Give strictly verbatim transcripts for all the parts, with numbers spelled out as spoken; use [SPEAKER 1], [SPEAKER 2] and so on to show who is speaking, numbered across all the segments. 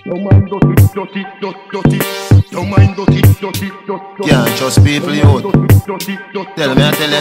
[SPEAKER 1] Don't mind dirty, dirty, dirty. Don't mind dirty, dirty, dirty.
[SPEAKER 2] Can't trust people, you. Tell me, I tell you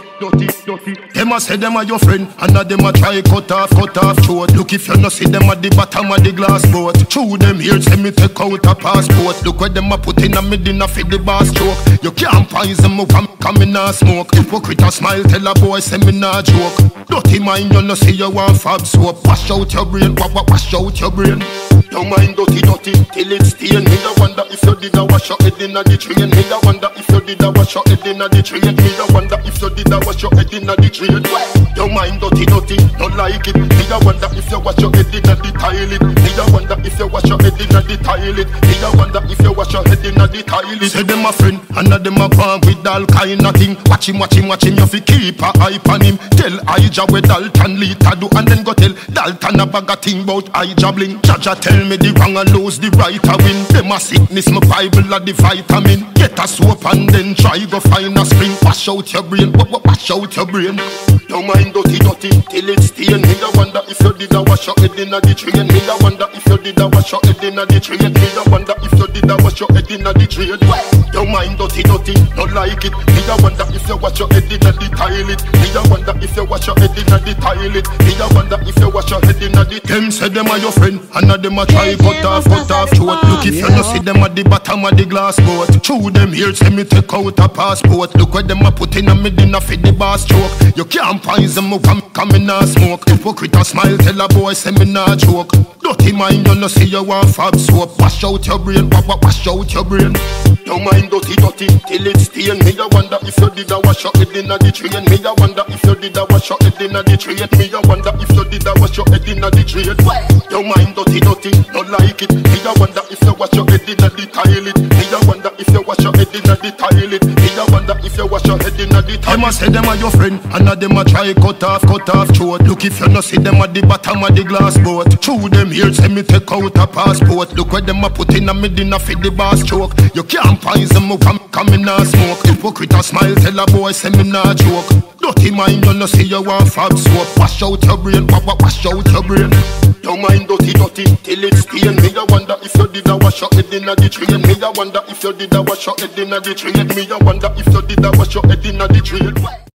[SPEAKER 2] that.
[SPEAKER 1] Them a say them are your friend, and a them a try cut off, cut off throat. Look if you no see them at the bottom of the glass boat. Through them here, say me take out a passport. Look where them a put in a me dinner for the boss choke. You can't poison me, come, come in a smoke. Hypocrite a smile, tell a boy say me nah joke. Dirty mind, you no see you want fab soap. Wash out your brain, wa wa wash out your brain. Don't mind dirty, dirty, till it's stain. Me a wonder if you did a wash your head inna the train. Me a wonder if you did a wash your head inna the train. Me a wonder if you did a wash your head inna the train. Don't mind dirty, dirty, not like it. Me a wonder if you wash your head inna the toilet. Me a wonder if you wash your head inna the toilet. Me a wonder if you wash your head inna the toilet. Say them a friend, and a them a gone with all kind of thing. Watch him, watch him, watch him. You fi keep a eye on him. Tell Ija where Dalton Lita do, and then go tell Dalton a bag a thing about eye jabbling. Jaja tell me the wrong and lose the right a win. Them a sickness, my Bible a the vitamin. Get a soap and then try go find a spring. Wash out your brain, wash out your brain. Don't mind dirty, dirty, till it's stain. Me a wonder if you did a wash your head inna the train. Me a wonder if you did a wash your head inna the train. Me a wonder if you did a wash your head inna the train. Don't mind dirty, dirty, not like it. Me a wonder if you wash your head inna the toilet. Me a wonder if you wash your head inna the toilet. Me a wonder if you wash your head inna the. Them say them are your friend, and a them a try cut off, cut off throat. Look if you no see them at the bottom of the glass boat. Through them here, say me take out a passport. Look where them a put in a me dinner for the boss choke. You can't poison me, come, come in a smoke. Hypocrite a smile, tell a boy say me nah joke. Dirty mind, you no see you want fab soap. Wash out your brain, wa wa wash out your brain. Don't mind dirty, dirty, till it's stain. Me a wonder if you did a wash your head inna the train. Me a wonder if you did a wash your head inna the train. Me a wonder if you did a wash your head inna the train. Don't mind dirty, dirty, not like it. Me a wonder if you wash your head inna the toilet. Me a wonder if you wash your head inna the toilet. Me a wonder if you wash your head inna the toilet. Them a say them are your friend, and a them a try cut off, cut off throat. Look if you no see them at the bottom of the glass boat. Through them here, say me take out a passport. Look where them a put in a me dinner for the boss choke. You can't poison me, come, come in a smoke. Hypocrite a smile, tell a boy say me nah joke. Dirty mind, you no see you want fab soap. Wash out your brain, wa wa wash out your brain. Don't mind dirty, dirty, till it's stain. Me a wonder if you did a wash your head inna the train. Me a wonder if you did a wash your head inna the train. Me a wonder if you did a wash your head inna the train.